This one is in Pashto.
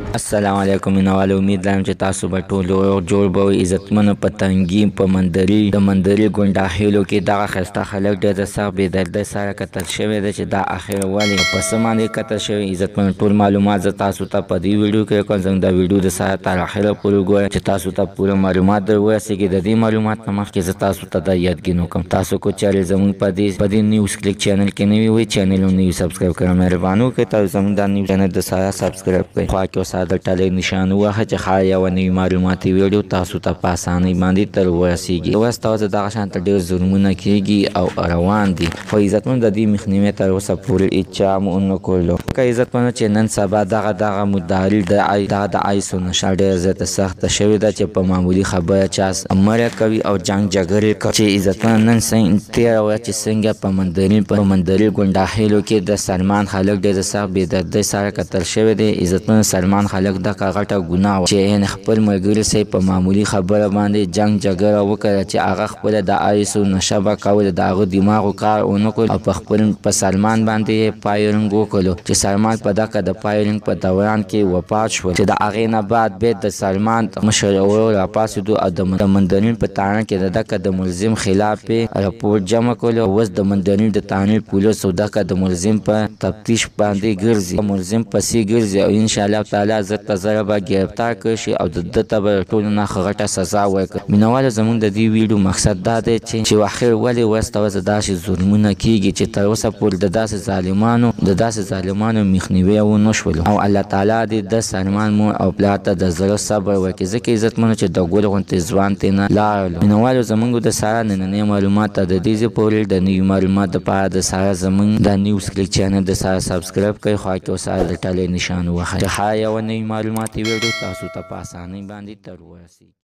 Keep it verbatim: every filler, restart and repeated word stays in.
السلام علیکم مینوال، امید لرم چې تاسو به ټول روغ جوړ به وئ. عزتمنو په تنګي په مندري د مندري ګونډاخیلو کې دغه ښایسته هلک ډېر د سخت بېدردۍ سره کتل شوی دی چې دا اخر ولې په څه باندې کتل شوی. عزتمنو ټول معلومات زه تاسو ته په دې ویډیو کې کوم. زموږ د ویډیو د سره تر اخره پورې وګورئ چې تاسو ته پوره معلومات در ورسېږي. د دې معلومات نه مخکې زه تاسو ته دا یادګي وکړم، تاسو کو چیرې زموږ په دې په دې نیوز کلیک چینل کې نوي وئ، چینل هم نوي سبسکرایب کړئ. مهرباني وکړئ تاسو زموږ دا نیوز چینل د سره سبسکرایب کړئ. خوا کې ورسره د ټلۍ نشان ووهه چې ښایي یوه نوي معلوماتي ویډیو تاسو ته په اسانۍ باندې تر ورسېږي. اوس ته دغه شانته ډېر ظلمونه کېږي او روان دي، خو عزتمنو د دې مخنیوی تر اوسه پورې هېچا هم ونه کړلو. که عزتمنو چې نن سبا دغه دغه مداري دغه د آیسو نشه ډېره زیاته سخته شوې ده چې په معمولي خبره چا مړه کوي او جنګ جګړې کوي. چې عزتمنو نن تېره ورځ چې څنګه په مندري په مندري ګونډاخیلو کې د سلمان هلک ډېر سخت بېدردۍ سره کتل شوی دی. عزتمنو سلمان هلک دغه غټه ګناه چې یعنې خپل ملګري سره په معمولي خبره باندې جنګ جګړه وکړه چې هغه خپله د آیسو نشه به کوله، د هغه دماغو کار ونه کړ او په خپل په سلمان باندې یې فایرنګ وکړلو چې سلمان په دغه د فایرنګ په دوران کې وفات شول. چې د هغې نه بعد بیا د سلمان مشر ورور راپاڅېدو او د مندرین په تاڼه کې د دغه د ملزم خلاف یې راپور جمع کړلو. اوس د مندرین د تاڼې پولیسو دغه د ملزم په تفتیش باندې ګرځي، ملزم پسې ګرځي او انشاءالله تعالی زر په زره به ګرفتار کړی شي او د ده ته به ټولو نه ښه غټه سزا ورکړي. مینوالو زموږ د دې ویډیو مقصد دا دی چې اخر ولې ورځ ته ورځ داسې ظلمونه کېږي چې تر اوسه پورې د داسې ظالمانو د داسې ظالمانو مخنیوی ونه شولو. او الله تعالی دې د سلمان مور او پلار ته د زړه صبر ورکړي، ځکه عزتمنو چې د ګل غوندې ځوان ترې نه لاړلو. مینوالو زموږ د ساره نننۍ معلومات ته د دې ځای پورې د نوي معلومات دپاره د ساره زموږ د نیوز کلیک چینل د ساره سبسکرایب کړئ. خوا کې ورسره د ټلۍ نشان ووهئ چې ښایي یوه نوي معلوماتي ویډیو تاسو ته په اسانۍ باندې تر ورسېږي.